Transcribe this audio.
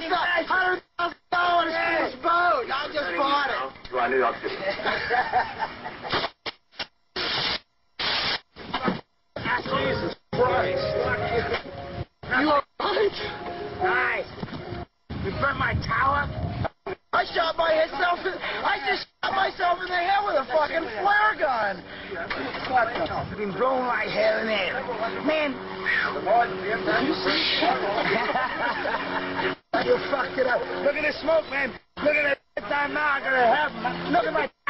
$100,000 on this boat. I just bought it. Do I need up to Jesus Christ. You alright? Nice. You burnt my tower? I just shot myself in the head with a fucking flare gun. I've been blowing my hair in there. Man. You fucked it up. Look at the smoke, man. Look at that time now. I'm gonna have. Look at my.